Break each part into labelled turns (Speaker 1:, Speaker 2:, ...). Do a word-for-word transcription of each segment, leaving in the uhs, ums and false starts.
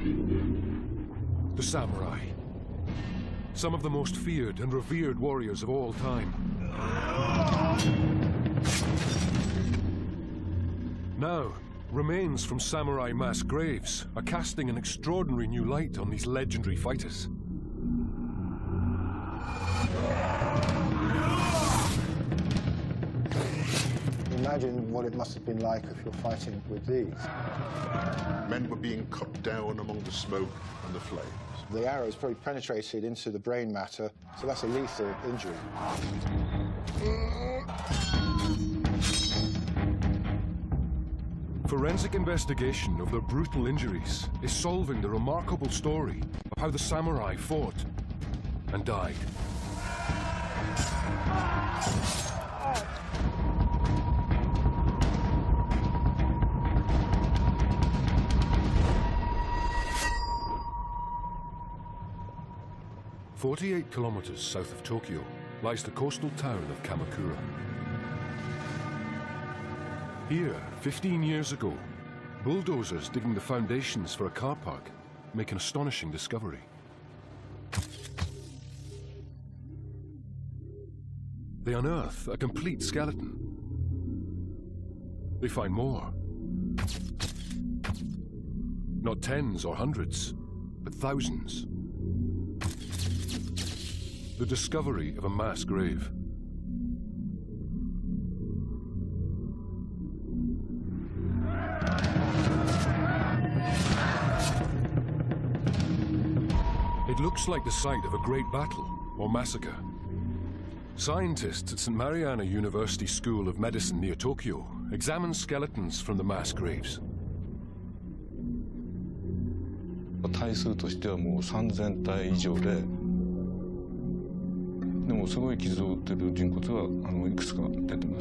Speaker 1: The samurai. Some of the most feared and revered warriors of all time. Now, remains from samurai mass graves are casting an extraordinary new light on these legendary fighters.
Speaker 2: Imagine what it must have been like if you're fighting with these.
Speaker 3: Men were being cut down among the smoke and the flames.
Speaker 2: The arrows probably penetrated into the brain matter, so that's a lethal injury.
Speaker 1: Forensic investigation of their brutal injuries is solving the remarkable story of how the samurai fought and died. Forty-eight kilometers south of Tokyo lies the coastal town of Kamakura. Here, fifteen years ago, bulldozers digging the foundations for a car park make an astonishing discovery. They unearth a complete skeleton. They find more. Not tens or hundreds, but thousands. The discovery of a mass grave. It looks like the site of a great battle or massacre. Scientists at Saint Mariana University School of Medicine near Tokyo examine skeletons from the mass graves.
Speaker 4: 体数としてはもうさんぜん体以上で、でもすごい傷を負っている人骨はあのいくつか出てます。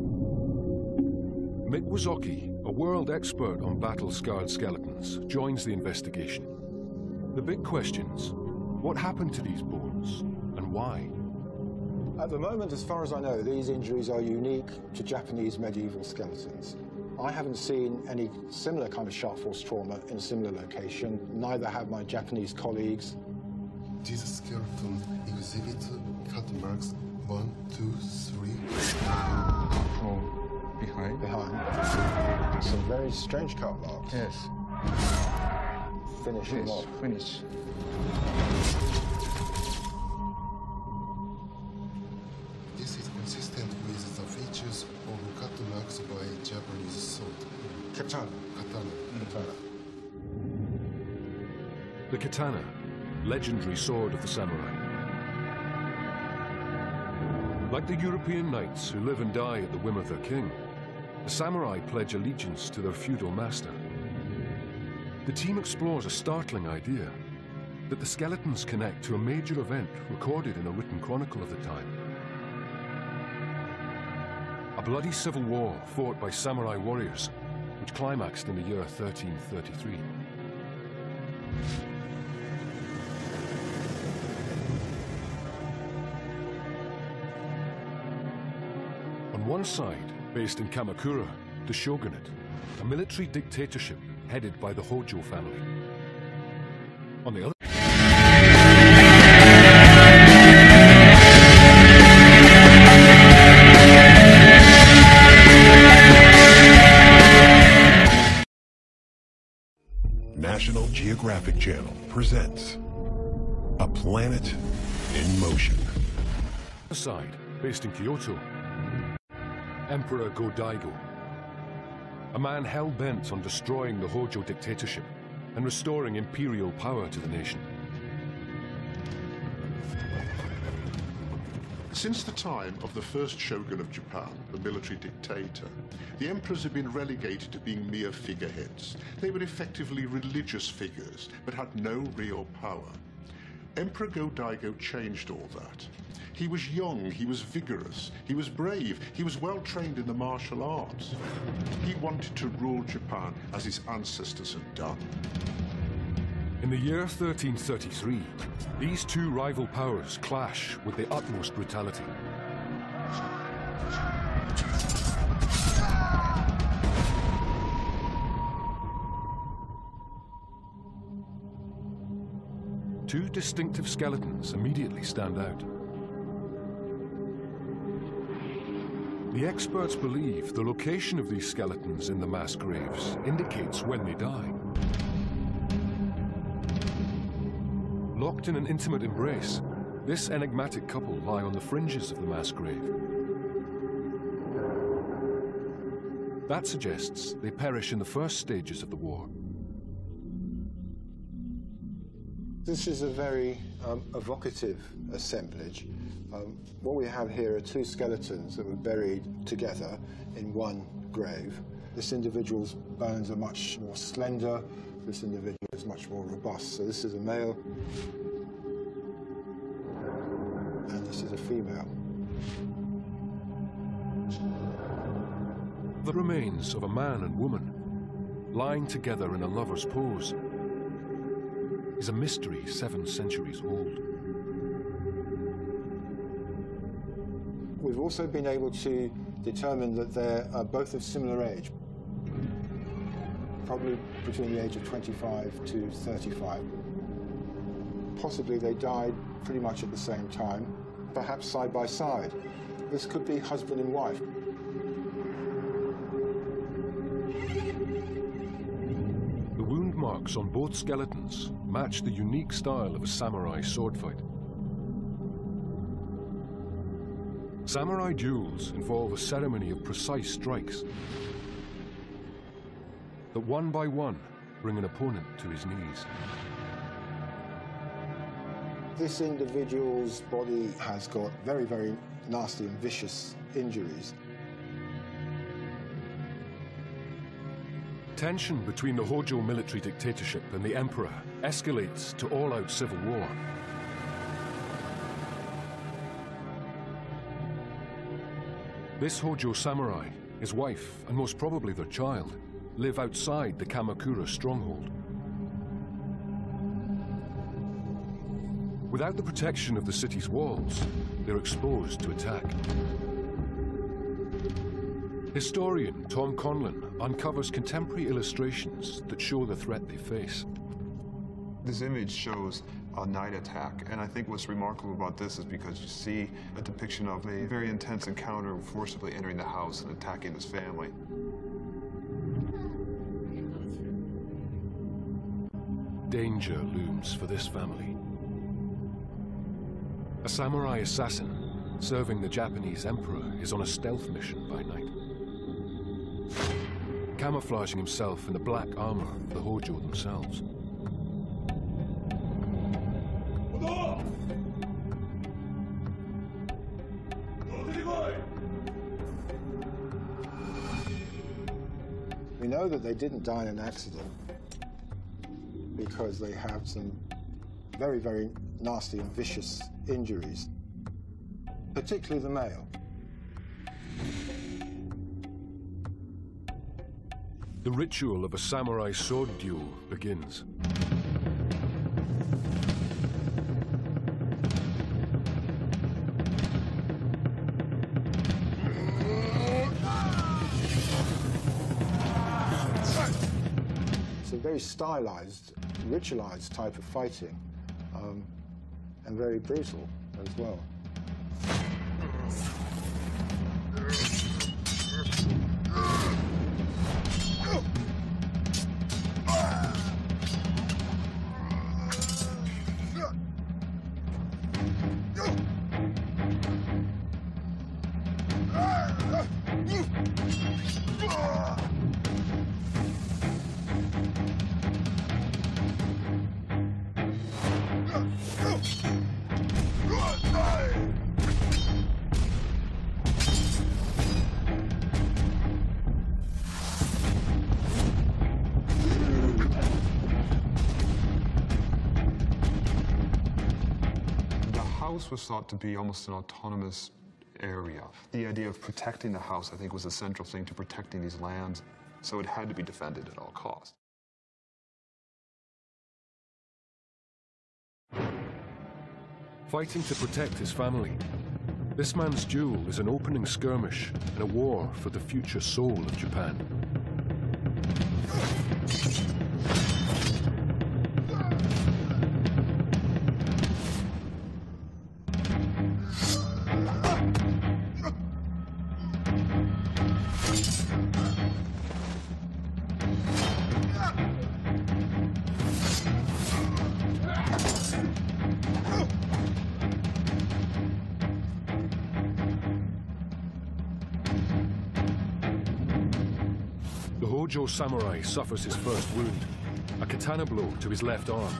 Speaker 1: Mick Wazocki, a world expert on battle-scarred skeletons, joins the investigation. The big questions: what happened to these bones and why?
Speaker 2: At the moment, as far as I know, these injuries are unique to Japanese medieval skeletons. I haven't seen any similar kind of sharp force trauma in a similar location. Neither have my Japanese colleagues.
Speaker 5: This skeleton exhibits cut marks one, two, three.
Speaker 4: Oh, behind?
Speaker 2: Behind. Some very strange cut marks.
Speaker 4: Yes.
Speaker 2: Finish
Speaker 4: Yes,
Speaker 2: them off.
Speaker 4: finish.
Speaker 5: This is consistent with the features of cut marks by Japanese sword.
Speaker 2: Katana.
Speaker 5: Katana.
Speaker 2: Katana.
Speaker 1: The katana, legendary sword of the samurai. Like the European knights who live and die at the whim of their king, the samurai pledge allegiance to their feudal master. The team explores a startling idea, that the skeletons connect to a major event recorded in a written chronicle of the time. A bloody civil war fought by samurai warriors, which climaxed in the year thirteen thirty-three. On one side, based in Kamakura, the shogunate, a military dictatorship headed by the Hojo family. On the other
Speaker 6: National Geographic Channel presents A Planet in Motion.
Speaker 1: side, based in Kyoto, Emperor Go-Daigo, a man hell-bent on destroying the Hojo dictatorship and restoring imperial power to the nation.
Speaker 3: Since the time of the first shogun of Japan, the military dictator, the emperors had been relegated to being mere figureheads. They were effectively religious figures, but had no real power. Emperor Go-Daigo changed all that. He was young, he was vigorous, he was brave, he was well trained in the martial arts. He wanted to rule Japan as his ancestors had done.
Speaker 1: In the year thirteen thirty-three, these two rival powers clash with the utmost brutality. Two distinctive skeletons immediately stand out. The experts believe the location of these skeletons in the mass graves indicates when they die. Locked in an intimate embrace, this enigmatic couple lie on the fringes of the mass grave. That suggests they perish in the first stages of the war.
Speaker 2: This is a very um, evocative assemblage. Um, what we have here are two skeletons that were buried together in one grave. This individual's bones are much more slender. This individual is much more robust. So this is a male, and this is a female.
Speaker 1: The remains of a man and woman lying together in a lover's pose is a mystery seven centuries old.
Speaker 2: We've also been able to determine that they're uh, both of similar age, probably between the age of twenty-five to thirty-five. Possibly they died pretty much at the same time, perhaps side by side. This could be husband and wife.
Speaker 1: The wound marks on both skeletons match the unique style of a samurai sword fight. Samurai duels involve a ceremony of precise strikes that one by one bring an opponent to his knees.
Speaker 2: This individual's body has got very, very nasty and vicious injuries.
Speaker 1: Tension between the Hojo military dictatorship and the emperor escalates to all-out civil war. This Hojo samurai, his wife, and most probably their child, live outside the Kamakura stronghold. Without the protection of the city's walls, they're exposed to attack. Historian Tom Conlon uncovers contemporary illustrations that show the threat they face.
Speaker 7: This image shows a night attack, and I think what's remarkable about this is because you see a depiction of a very intense encounter forcibly entering the house and attacking his family.
Speaker 1: Danger looms for this family. A samurai assassin serving the Japanese emperor is on a stealth mission by night, camouflaging himself in the black armor of the Hojo themselves.
Speaker 2: We know that they didn't die in an accident because they have some very, very nasty and vicious injuries, particularly the male.
Speaker 1: The ritual of a samurai sword duel begins.
Speaker 2: It's a very stylized, ritualized type of fighting, um, and very brutal as well.
Speaker 7: Was thought to be almost an autonomous area. The idea of protecting the house, I think, was a central thing to protecting these lands, so it had to be defended at all costs.
Speaker 1: Fighting to protect his family, this man's duel is an opening skirmish in a war for the future soul of Japan. Hojo samurai suffers his first wound, a katana blow to his left arm.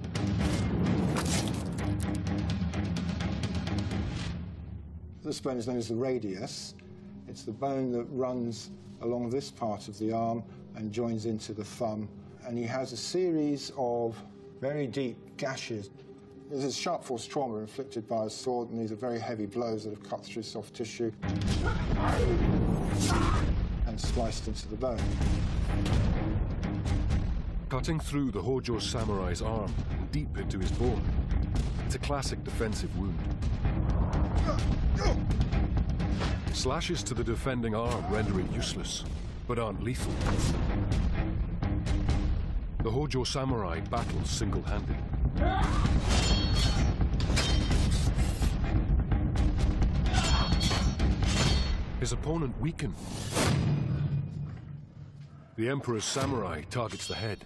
Speaker 2: This bone is known as the radius. It's the bone that runs along this part of the arm and joins into the thumb. And he has a series of very deep gashes. This is sharp force trauma inflicted by a sword, and these are very heavy blows that have cut through soft tissue and spliced into the bone.
Speaker 1: Cutting through the Hojo samurai's arm and deep into his bone. It's a classic defensive wound. Slashes to the defending arm render it useless, but aren't lethal. The Hojo samurai battles single-handed. His opponent weakened. The Emperor's samurai targets the head.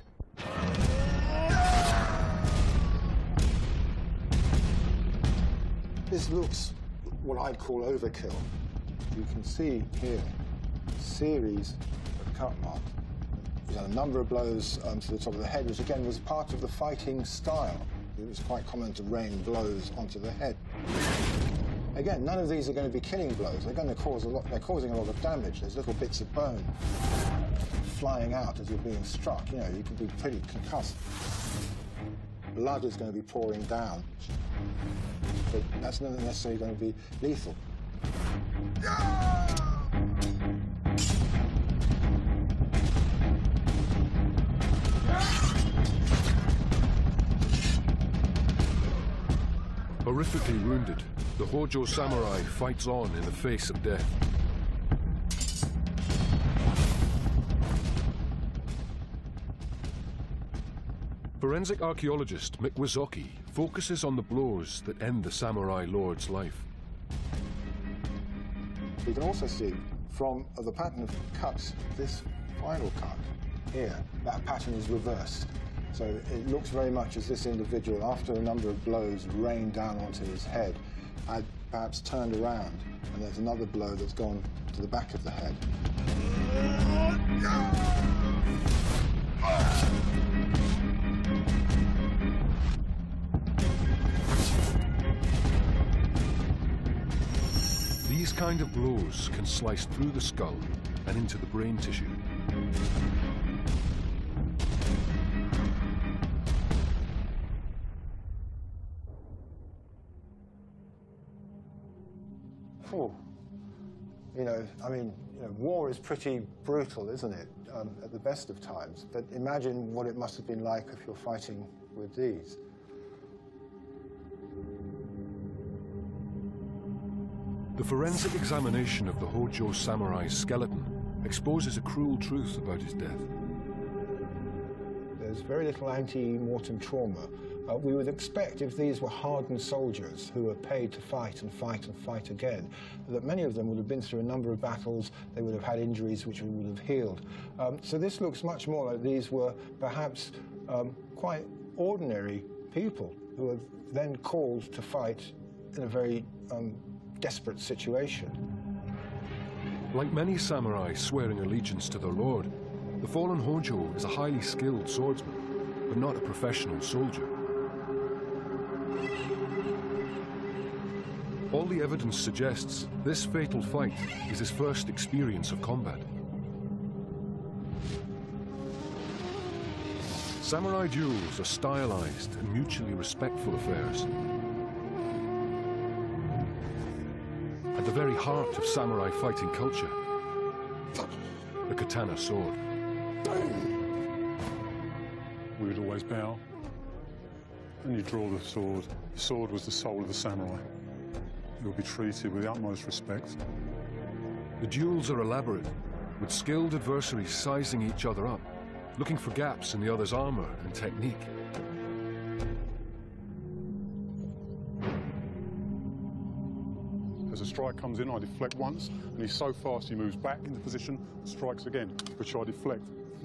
Speaker 2: This looks what I'd call overkill. You can see here a series of cut marks. He's had a number of blows um, to the top of the head, which again was part of the fighting style. It was quite common to rain blows onto the head. Again, none of these are going to be killing blows. They're going to cause a lot. They're causing a lot of damage. There's little bits of bone flying out as you're being struck. You know, you could be pretty concussed. Blood is going to be pouring down, but that's not necessarily going to be lethal.
Speaker 1: Horrifically wounded, the Hojo samurai fights on in the face of death. Forensic archaeologist Mick Wysocki focuses on the blows that end the samurai lord's life.
Speaker 2: You can also see from the pattern of cuts, this final cut here, that pattern is reversed. So it looks very much as this individual, after a number of blows rained down onto his head, had perhaps turned around, and there's another blow that's gone to the back of the head.
Speaker 1: These kind of blows can slice through the skull and into the brain tissue.
Speaker 2: Oh, you know, I mean, you know, war is pretty brutal, isn't it, um, at the best of times? But imagine what it must have been like if you're fighting with these.
Speaker 1: The forensic examination of the Hojo samurai's skeleton exposes a cruel truth about his death.
Speaker 2: There's very little anti-mortem trauma. Uh, we would expect, if these were hardened soldiers who were paid to fight and fight and fight again, that many of them would have been through a number of battles, they would have had injuries which would have healed. Um, so this looks much more like these were perhaps um, quite ordinary people who were then called to fight in a very um, desperate situation.
Speaker 1: Like many samurai swearing allegiance to their lord, the fallen Hojo is a highly skilled swordsman, but not a professional soldier. All the evidence suggests this fatal fight is his first experience of combat. Samurai duels are stylized and mutually respectful affairs. At the very heart of samurai fighting culture, the katana sword.
Speaker 8: We would always bow, and you draw the sword. The sword was the soul of the samurai. It would be treated with the utmost respect.
Speaker 1: The duels are elaborate, with skilled adversaries sizing each other up, looking for gaps in the other's armor and technique.
Speaker 8: As a strike comes in, I deflect once, and he's so fast he moves back into position, strikes again, which I deflect.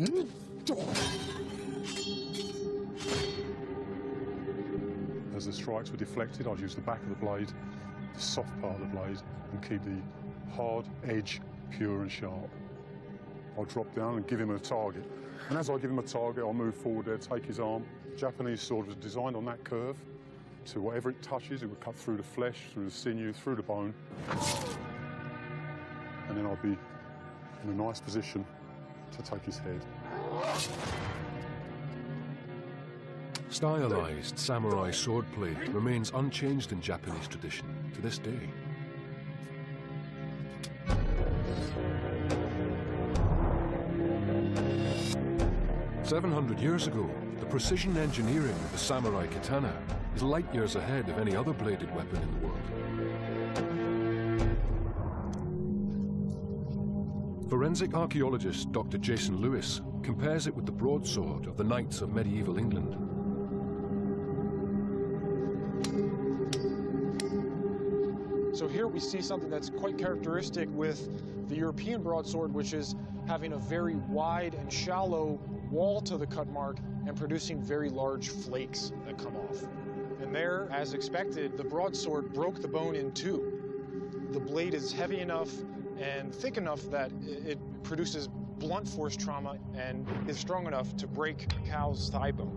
Speaker 8: As the strikes were deflected, I'd use the back of the blade, the soft part of the blade, and keep the hard edge pure and sharp. I'll drop down and give him a target. And as I give him a target, I'll move forward there, take his arm. Japanese sword was designed on that curve, so whatever it touches, it would cut through the flesh, through the sinew, through the bone. And then I'll be in a nice position to take his head.
Speaker 1: Stylized samurai swordplay remains unchanged in Japanese tradition to this day. Seven hundred years ago, the precision engineering of the samurai katana is light years ahead of any other bladed weapon in the world. Forensic archaeologist Doctor Jason Lewis compares it with the broadsword of the knights of medieval England.
Speaker 9: So here we see something that's quite characteristic with the European broadsword, which is having a very wide and shallow wall to the cut mark and producing very large flakes that come off. And there, as expected, the broadsword broke the bone in two. The blade is heavy enough and thick enough that it produces blunt force trauma and is strong enough to break a cow's thigh bone.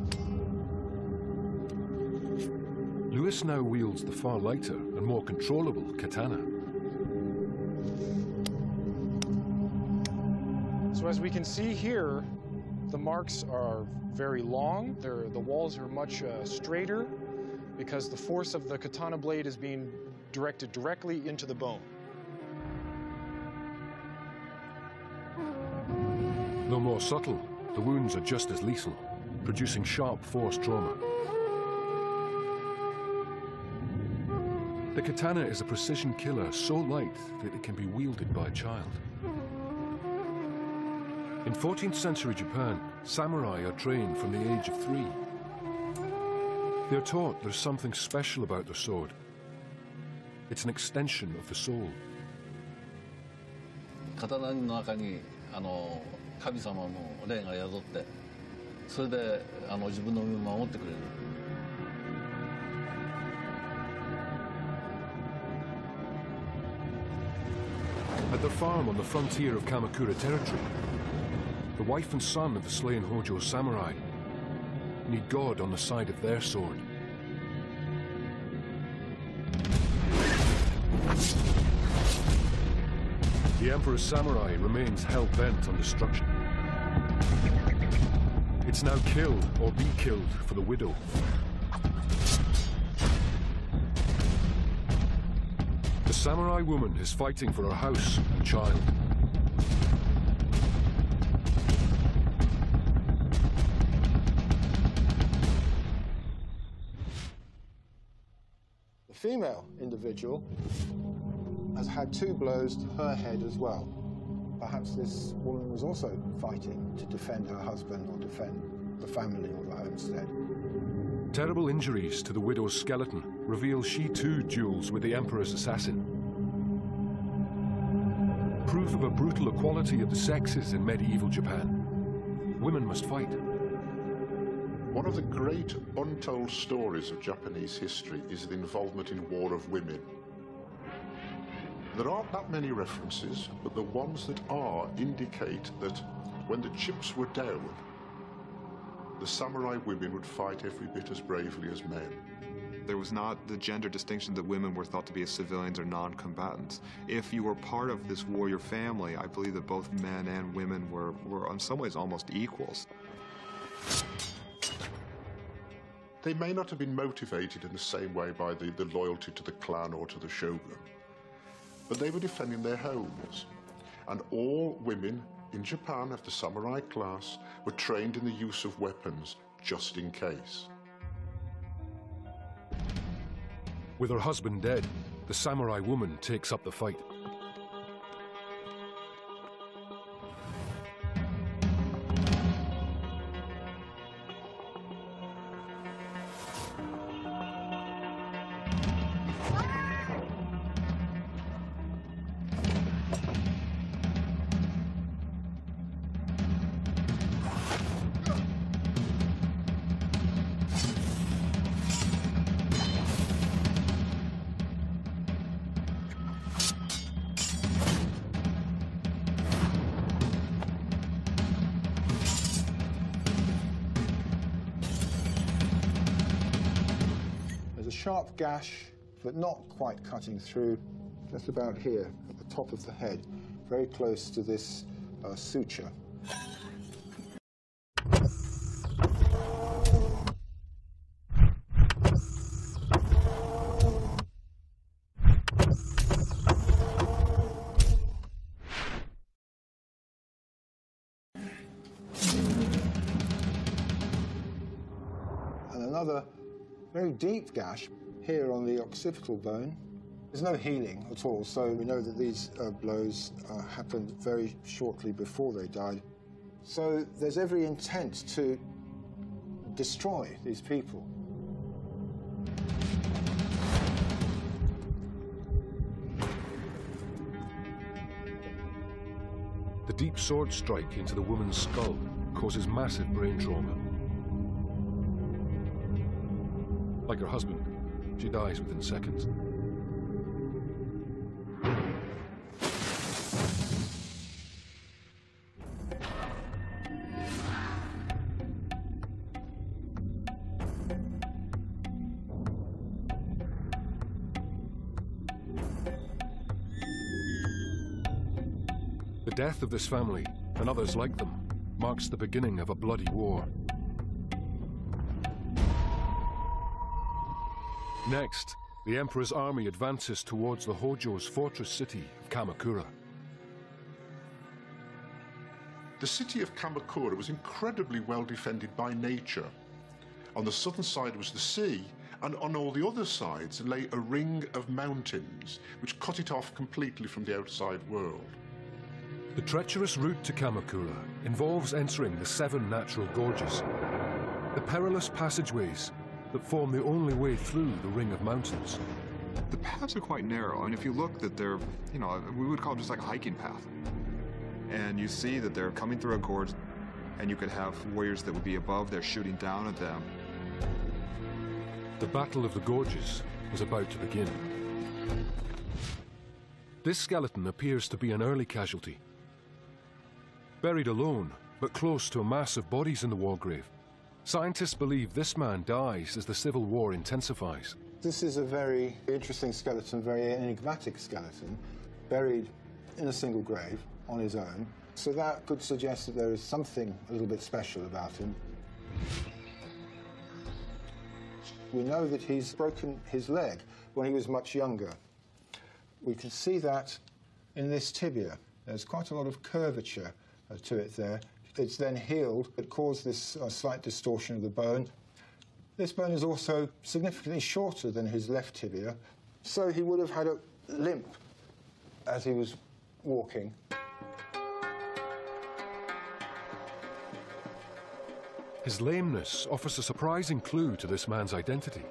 Speaker 1: Lewis now wields the far lighter and more controllable katana.
Speaker 9: So as we can see here, the marks are very long. They're, the walls are much uh, straighter because the force of the katana blade is being directed directly into the bone.
Speaker 1: Though more subtle, the wounds are just as lethal, producing sharp force trauma. The katana is a precision killer so light that it can be wielded by a child. In fourteenth century Japan, samurai are trained from the age of three. They're taught there's something special about their sword. It's an extension of the soul.
Speaker 10: 刀の中にあの神様の霊が宿って、それであの自分の身を守ってくれる。
Speaker 1: At their farm on the frontier of Kamakura territory, the wife and son of the slain Hojo samurai need God on the side of their sword. The Emperor's samurai remains hell-bent on destruction. It's now kill or be killed for the widow. The samurai woman is fighting for her house and child.
Speaker 2: The female individual has had two blows to her head as well. Perhaps this woman was also fighting to defend her husband or defend the family or the homestead.
Speaker 1: Terrible injuries to the widow's skeleton reveal she too duels with the Emperor's assassin. Proof of a brutal equality of the sexes in medieval Japan. Women must fight.
Speaker 3: One of the great untold stories of Japanese history is the involvement in War of Women. There aren't that many references, but the ones that are indicate that when the chips were down, the samurai women would fight every bit as bravely as men.
Speaker 7: There was not the gender distinction that women were thought to be as civilians or non-combatants. If you were part of this warrior family, I believe that both men and women were, were in some ways almost equals.
Speaker 3: They may not have been motivated in the same way by the, the loyalty to the clan or to the shogun, but they were defending their homes. And all women in Japan of the samurai class were trained in the use of weapons just in case.
Speaker 1: With her husband dead, the samurai woman takes up the fight.
Speaker 2: sharp gash, but not quite cutting through, just about here, at the top of the head, very close to this uh, suture. And another very deep gash here on the occipital bone. There's no healing at all, so we know that these uh, blows uh, happened very shortly before they died. So there's every intent to destroy these people.
Speaker 1: The deep sword strike into the woman's skull causes massive brain trauma. Like her husband, she dies within seconds. The death of this family, and others like them, marks the beginning of a bloody war. Next, the Emperor's army advances towards the Hojo's fortress city of Kamakura.
Speaker 3: The city of Kamakura was incredibly well defended by nature. On the southern side was the sea, and on all the other sides lay a ring of mountains, which cut it off completely from the outside world.
Speaker 1: The treacherous route to Kamakura involves entering the seven natural gorges, the perilous passageways that form the only way through the ring of mountains.
Speaker 7: The paths are quite narrow, and if you look that they're, you know, we would call it just like a hiking path. And you see that they're coming through a gorge, and you could have warriors that would be above, they're shooting down at them.
Speaker 1: The Battle of the Gorges was about to begin. This skeleton appears to be an early casualty. Buried alone, but close to a mass of bodies in the war grave, scientists believe this man dies as the civil war intensifies.
Speaker 2: This is a very interesting skeleton, very enigmatic skeleton, buried in a single grave on his own. So that could suggest that there is something a little bit special about him. We know that he's broken his leg when he was much younger. We can see that in this tibia. There's quite a lot of curvature uh, to it there. It's then healed. It caused this uh, slight distortion of the bone. This bone is also significantly shorter than his left tibia, so he would have had a limp as he was walking.
Speaker 1: His lameness offers a surprising clue to this man's identity.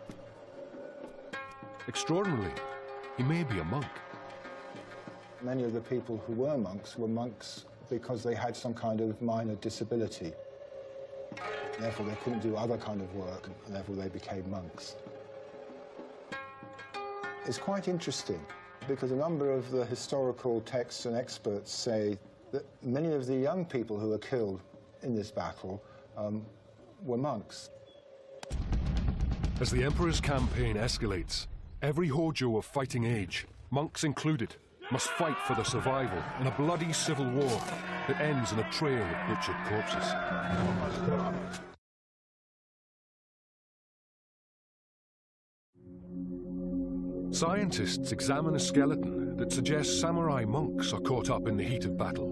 Speaker 1: Extraordinarily, he may be a monk.
Speaker 2: Many of the people who were monks were monks because they had some kind of minor disability. Therefore, they couldn't do other kind of work, and therefore they became monks. It's quite interesting because a number of the historical texts and experts say that many of the young people who were killed in this battle um, were monks.
Speaker 1: As the Emperor's campaign escalates, every Hojo of fighting age, monks included, must fight for their survival in a bloody civil war that ends in a trail of butchered corpses. Scientists examine a skeleton that suggests samurai monks are caught up in the heat of battle.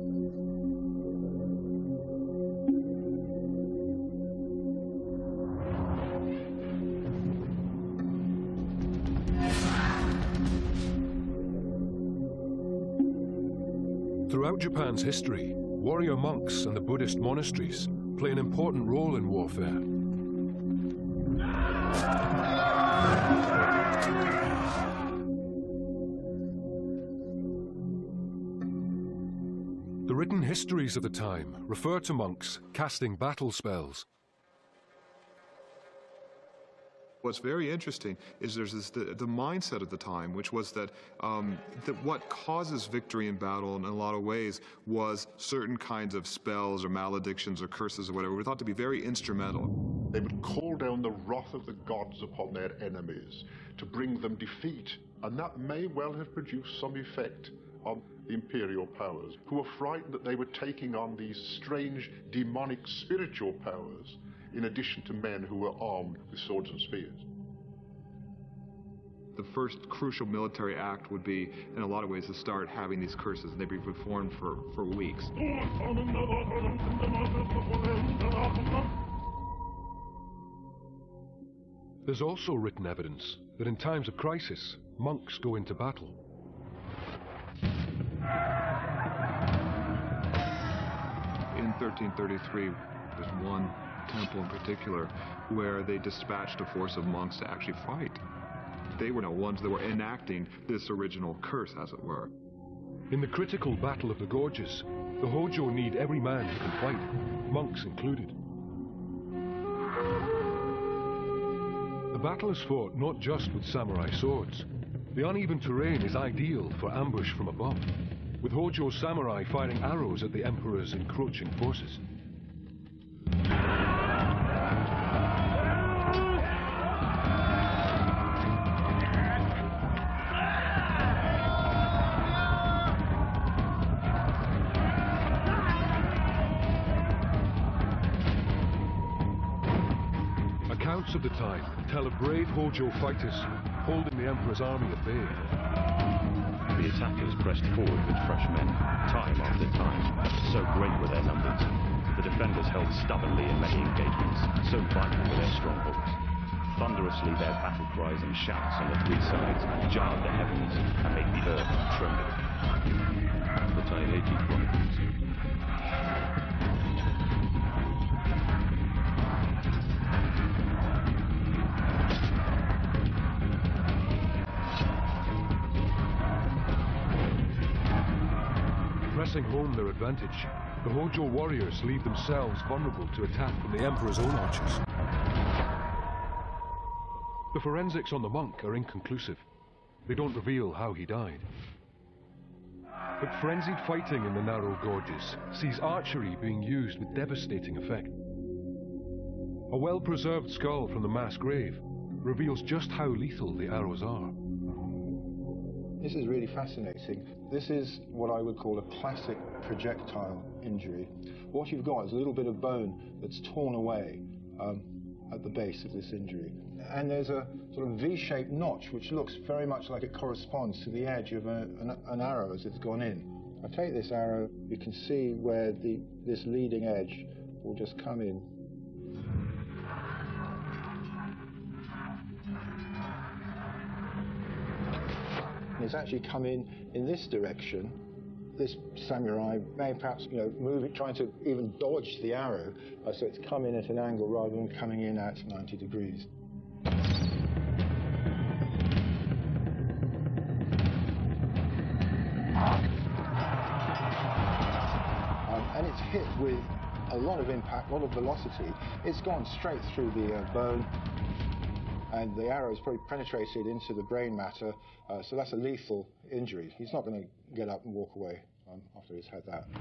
Speaker 1: Throughout Japan's history, warrior monks and the Buddhist monasteries play an important role in warfare. The written histories of the time refer to monks casting battle spells.
Speaker 7: What's very interesting is there's this, the, the mindset of the time, which was that, um, that what causes victory in battle in a lot of ways was certain kinds of spells or maledictions or curses or whatever were thought to be very instrumental.
Speaker 3: They would call down the wrath of the gods upon their enemies, to bring them defeat, and that may well have produced some effect on the imperial powers, who were frightened that they were taking on these strange demonic spiritual powers, in addition to men who were armed with swords and spears.
Speaker 7: The first crucial military act would be, in a lot of ways, to start having these curses, and they'd be performed for, for weeks.
Speaker 1: There's also written evidence that in times of crisis, monks go into battle.
Speaker 7: In thirteen thirty-three, there's one temple in particular where they dispatched a force of monks to actually fight. They were the ones that were enacting this original curse, as it were.
Speaker 1: In the critical Battle of the Gorges, the Hojo need every man who can fight, monks included. The battle is fought not just with samurai swords. The uneven terrain is ideal for ambush from above, with Hojo samurai firing arrows at the Emperor's encroaching forces. Accounts of the time tell of brave Hojo fighters holding the Emperor's army at bay.
Speaker 11: The attackers pressed forward with fresh men, time after time. So great were their numbers. The defenders held stubbornly in many engagements, so vital were their strongholds. Thunderously their battle cries and shouts on the three sides jarred the heavens and made the earth tremble. The Taileiji Chronicles.
Speaker 1: Pressing home their advantage, the Hojo warriors leave themselves vulnerable to attack from the Emperor's own archers. The forensics on the monk are inconclusive. They don't reveal how he died. But frenzied fighting in the narrow gorges sees archery being used with devastating effect. A well-preserved skull from the mass grave reveals just how lethal the arrows are.
Speaker 2: This is really fascinating. This is what I would call a classic projectile injury. What you've got is a little bit of bone that's torn away um, at the base of this injury. And there's a sort of V-shaped notch which looks very much like it corresponds to the edge of a, an, an arrow as it's gone in. I take this arrow, you can see where the, this leading edge will just come in. It's actually come in in this direction. This samurai may perhaps, you know, move it, trying to even dodge the arrow, uh, so it's come in at an angle rather than coming in at ninety degrees. Um, and it's hit with a lot of impact, a lot of velocity. It's gone straight through the uh, bone, and the arrow has probably penetrated into the brain matter, uh, so that's a lethal injury. He's not going to get up and walk away um, after he's had that.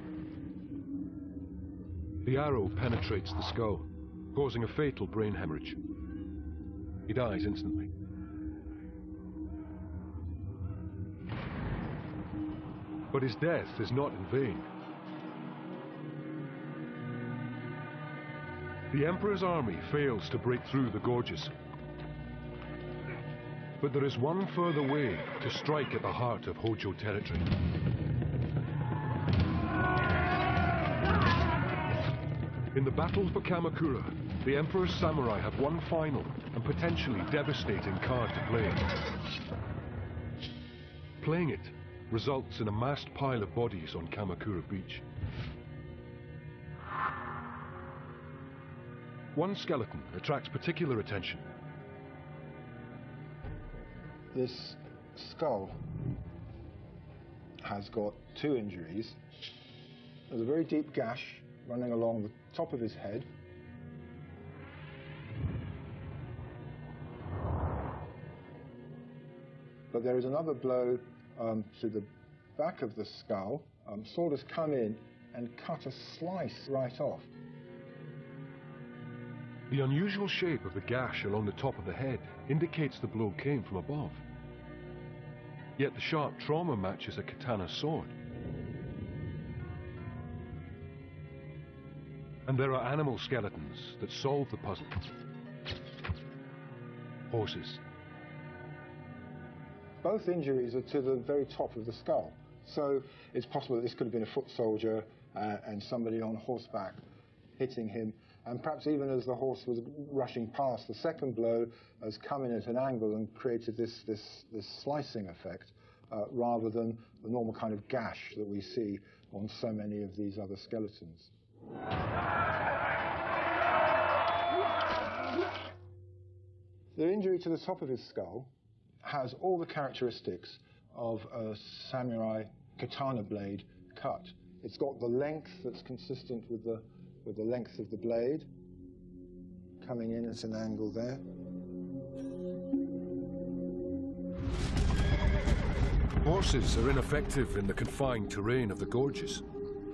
Speaker 1: The arrow penetrates the skull, causing a fatal brain hemorrhage. He dies instantly. But his death is not in vain. The Emperor's army fails to break through the gorges. But there is one further way to strike at the heart of Hojo territory. In the battle for Kamakura, the Emperor's samurai have one final and potentially devastating card to play. Playing it results in a massed pile of bodies on Kamakura Beach. One skeleton attracts particular attention.
Speaker 2: This skull has got two injuries. There's a very deep gash running along the top of his head. But there is another blow um, to the back of the skull. Um, sword has come in and cut a slice right off.
Speaker 1: The unusual shape of the gash along the top of the head indicates the blow came from above. Yet the sharp trauma matches a katana sword. And there are animal skeletons that solve the puzzle. Horses.
Speaker 2: Both injuries are to the very top of the skull. So it's possible that this could have been a foot soldier uh, and somebody on horseback hitting him. And perhaps even as the horse was rushing past, the second blow has come in at an angle and created this, this, this slicing effect, uh, rather than the normal kind of gash that we see on so many of these other skeletons. The injury to the top of his skull has all the characteristics of a samurai katana blade cut. It's got the length that's consistent with the, with the length of the blade, coming in at an angle there.
Speaker 1: Horses are ineffective in the confined terrain of the gorges.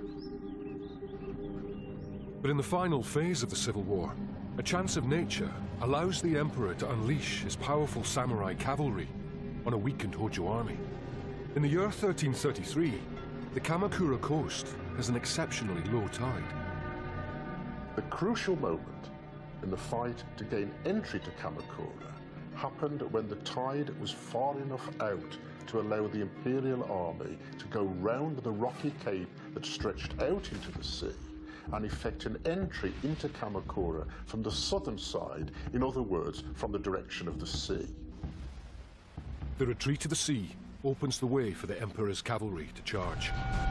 Speaker 1: But in the final phase of the Civil War, a chance of nature allows the Emperor to unleash his powerful samurai cavalry on a weakened Hojo army. In the year thirteen thirty-three, the Kamakura coast has an exceptionally low tide.
Speaker 3: The crucial moment in the fight to gain entry to Kamakura happened when the tide was far enough out to allow the Imperial Army to go round the rocky cape that stretched out into the sea and effect an entry into Kamakura from the southern side, in other words, from the direction of the sea.
Speaker 1: The retreat to the sea opens the way for the Emperor's cavalry to charge.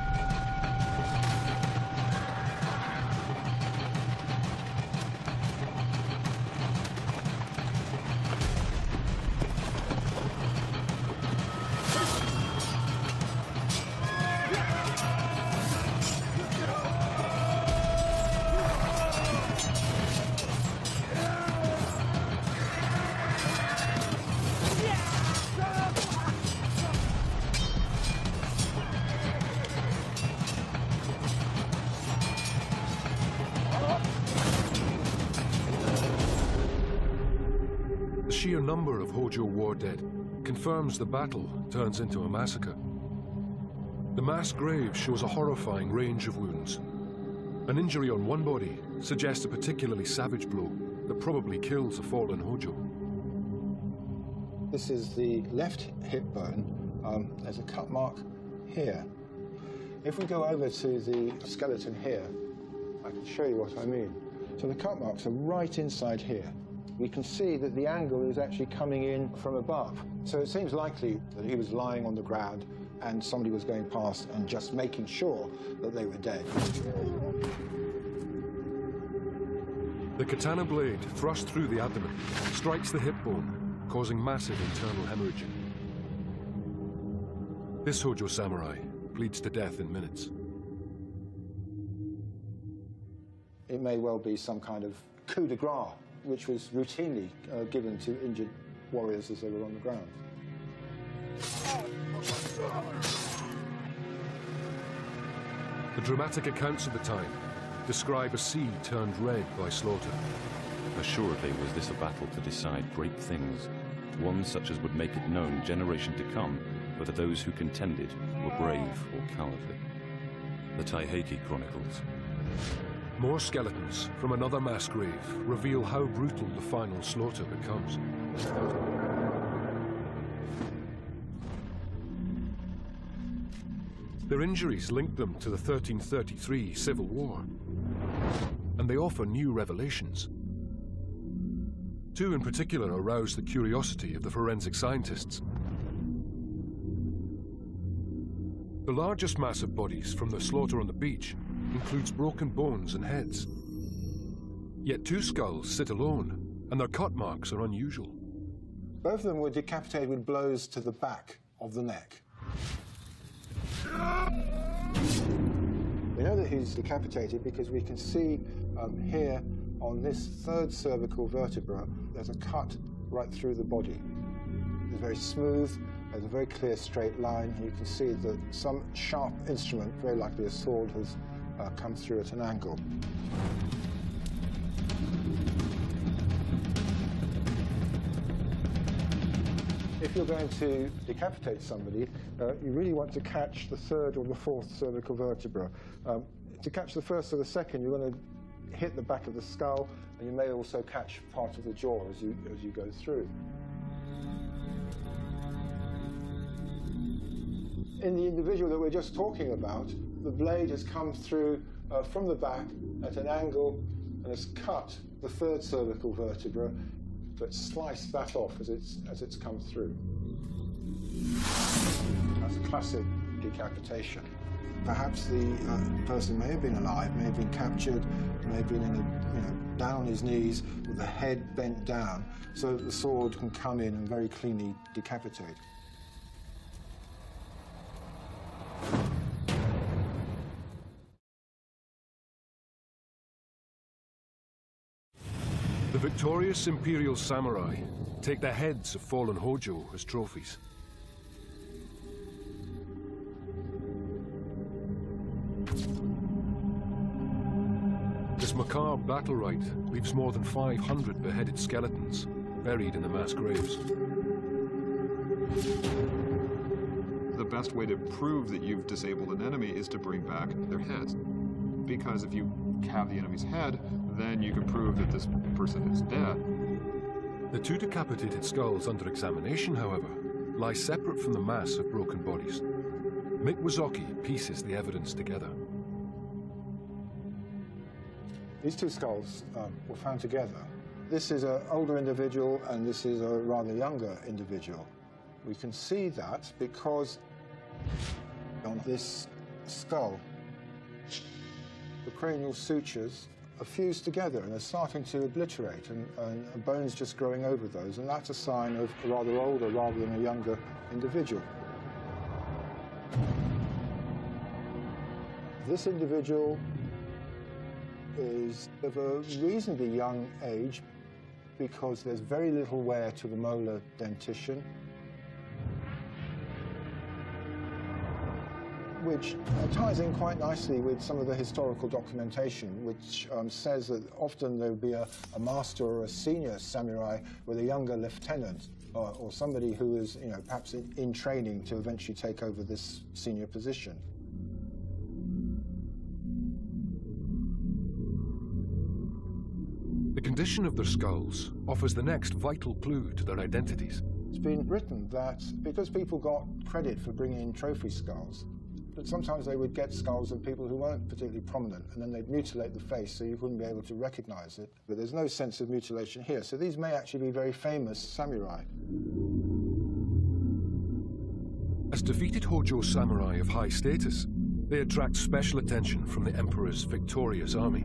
Speaker 1: The sheer number of Hojo war dead confirms the battle turns into a massacre. The mass grave shows a horrifying range of wounds. An injury on one body suggests a particularly savage blow that probably kills a fallen Hojo.
Speaker 2: This is the left hip bone. Um, there's a cut mark here. If we go over to the skeleton here, I can show you what I mean. So the cut marks are right inside here. We can see that the angle is actually coming in from above. So it seems likely that he was lying on the ground and somebody was going past and just making sure that they were dead.
Speaker 1: The katana blade, thrust through the abdomen, strikes the hip bone, causing massive internal hemorrhaging. This Hojo samurai bleeds to death in minutes.
Speaker 2: It may well be some kind of coup de grace, which was routinely uh, given to injured warriors as they were on the ground.
Speaker 1: The dramatic accounts of the time describe a sea turned red by slaughter.
Speaker 11: Assuredly was this a battle to decide great things, one such as would make it known generation to come whether those who contended were brave or cowardly. The Taiheki Chronicles.
Speaker 1: More skeletons from another mass grave reveal how brutal the final slaughter becomes. Their injuries link them to the thirteen thirty-three Civil War, and they offer new revelations. Two in particular arouse the curiosity of the forensic scientists. The largest mass of bodies from the slaughter on the beach includes broken bones and heads. Yet two skulls sit alone, and their cut marks are unusual.
Speaker 2: Both of them were decapitated with blows to the back of the neck. We know that he's decapitated because we can see um, here on this third cervical vertebra, there's a cut right through the body. It's very smooth, there's a very clear straight line, and you can see that some sharp instrument, very likely a sword, has uh, come through at an angle. If you're going to decapitate somebody, uh, you really want to catch the third or the fourth cervical vertebra. Um, to catch the first or the second, you're going to hit the back of the skull, and you may also catch part of the jaw as you, as you go through. In the individual that we're just talking about, the blade has come through uh, from the back at an angle and has cut the third cervical vertebra, but sliced that off as it's, as it's come through. That's a classic decapitation. Perhaps the uh, person may have been alive, may have been captured, may have been in a, you know, down on his knees with the head bent down, so that the sword can come in and very cleanly decapitate.
Speaker 1: The victorious Imperial samurai take the heads of fallen Hojo as trophies. This macabre battle rite leaves more than five hundred beheaded skeletons buried in the mass graves.
Speaker 7: The best way to prove that you've disabled an enemy is to bring back their heads. Because if you have the enemy's head, then you can prove that this person is dead.
Speaker 1: The two decapitated skulls under examination, however, lie separate from the mass of broken bodies. Mick Wazocki pieces the evidence together.
Speaker 2: These two skulls um, were found together. This is an older individual and this is a rather younger individual. We can see that because on this skull, the cranial sutures are fused together and are starting to obliterate, and, and bones just growing over those, and that's a sign of a rather older rather than a younger individual. This individual is of a reasonably young age because there's very little wear to the molar dentition, which ties in quite nicely with some of the historical documentation, which um, says that often there would be a, a master or a senior samurai with a younger lieutenant, or, or somebody who is, you know, perhaps in, in training to eventually take over this senior position.
Speaker 1: The condition of their skulls offers the next vital clue to their identities.
Speaker 2: It's been written that because people got credit for bringing in trophy skulls, that sometimes they would get skulls of people who weren't particularly prominent, and then they'd mutilate the face so you wouldn't be able to recognize it. But there's no sense of mutilation here, so these may actually be very famous samurai.
Speaker 1: As defeated Hojo samurai of high status, they attract special attention from the Emperor's victorious army.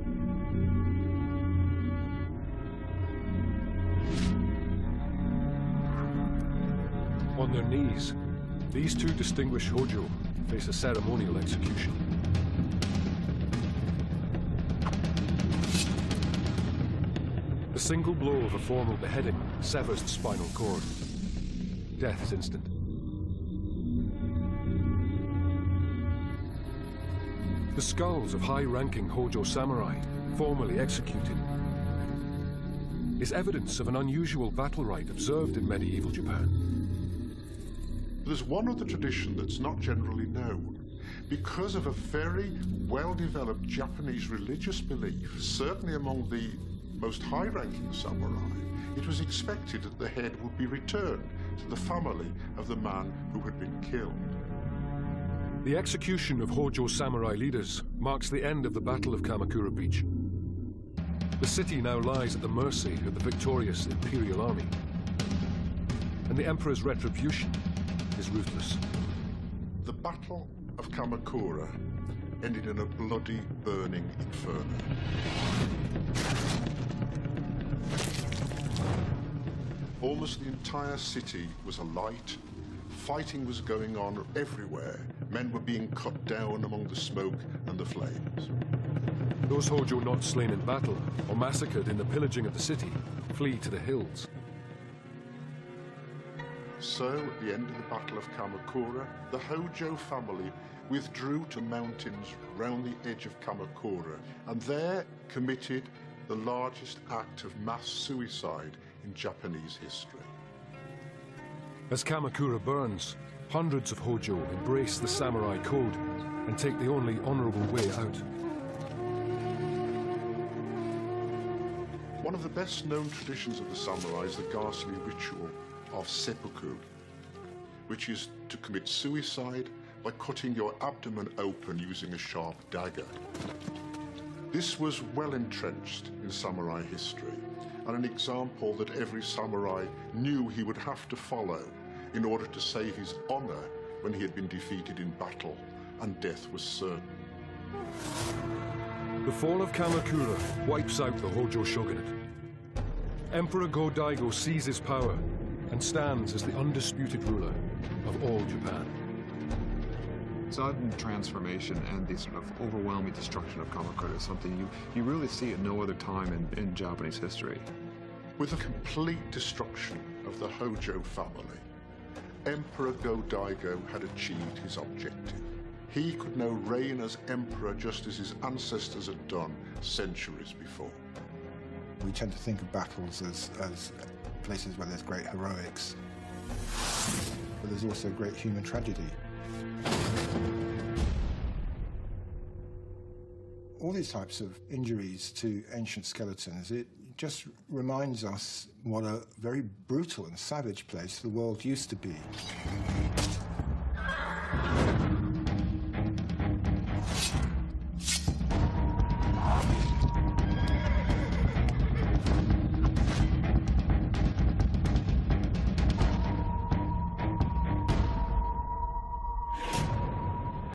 Speaker 1: On their knees, these two distinguished Hojo face a ceremonial execution. The single blow of a formal beheading severs the spinal cord. Death is instant. The skulls of high-ranking Hojo samurai, formally executed, is evidence of an unusual battle rite observed in medieval Japan.
Speaker 3: There's one other tradition that's not generally known. Because of a very well-developed Japanese religious belief, certainly among the most high-ranking samurai, it was expected that the head would be returned to the family of the man who had been killed.
Speaker 1: The execution of Hojo samurai leaders marks the end of the Battle of Kamakura Beach. The city now lies at the mercy of the victorious Imperial Army, and the Emperor's retribution is ruthless.
Speaker 3: The Battle of Kamakura ended in a bloody, burning inferno. Almost the entire city was alight. Fighting was going on everywhere. Men were being cut down among the smoke and the flames.
Speaker 1: Those Hojo not slain in battle or massacred in the pillaging of the city flee to the hills.
Speaker 3: So, at the end of the Battle of Kamakura, the Hojo family withdrew to mountains round the edge of Kamakura, and there committed the largest act of mass suicide in Japanese history.
Speaker 1: As Kamakura burns, hundreds of Hojo embrace the samurai code and take the only honorable way out.
Speaker 3: One of the best-known traditions of the samurai is the ghastly ritual of seppuku, which is to commit suicide by cutting your abdomen open using a sharp dagger. This was well entrenched in samurai history, and an example that every samurai knew he would have to follow in order to save his honor when he had been defeated in battle and death was certain.
Speaker 1: The fall of Kamakura wipes out the Hojo shogunate. Emperor Go-Daigo seizes power and stands as the undisputed ruler of all Japan.
Speaker 7: Sudden transformation and the sort of overwhelming destruction of Kamakura is something you, you really see at no other time in, in Japanese history.
Speaker 3: With the complete destruction of the Hojo family, Emperor Go-Daigo had achieved his objective. He could now reign as emperor just as his ancestors had done centuries before.
Speaker 2: We tend to think of battles as, as places where there's great heroics, but there's also great human tragedy. All these types of injuries to ancient skeletons, it just reminds us what a very brutal and savage place the world used to be.